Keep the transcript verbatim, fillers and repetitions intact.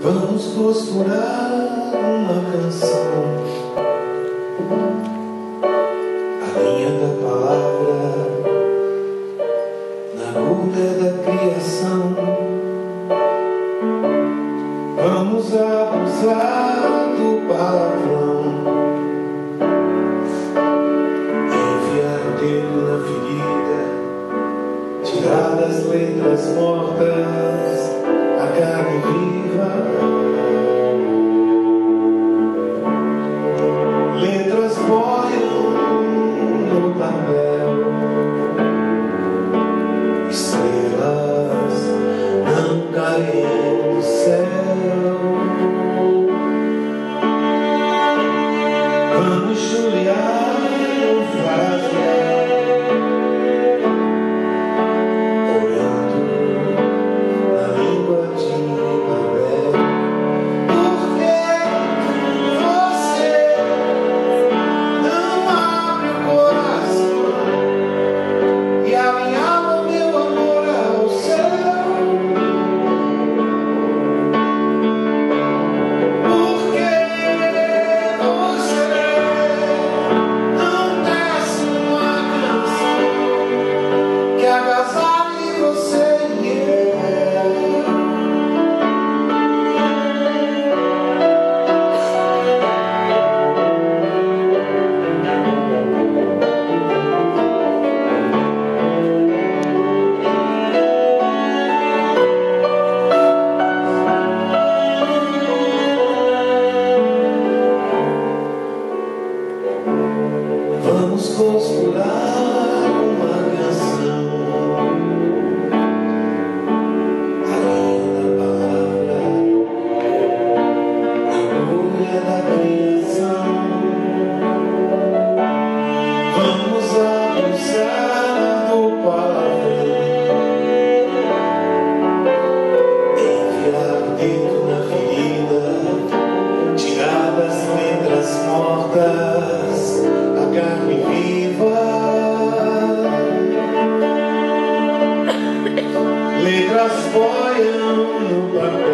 Vamos costurar uma canção, a linha da palavra na agulha da criação. Vamos abusar do palavrão, enfiar o dedo na ferida, tirar das letras mortas a carne viva. Letras boiam no papel, estrelas não caem do céu. Vamos juliar ou farasear, olhando na língua de Babel. Porque você não abre o coração e alinhava meu amor ao céu. Porque você não tece uma canção que agasalhe você e eu. Vamos costurar uma canção, a linha da palavra na agulha da criação. Vamos abusar do palavrão, enfiar o dedo na ferida, tirar das letras mortas a carne viva. Letras boiam no papel,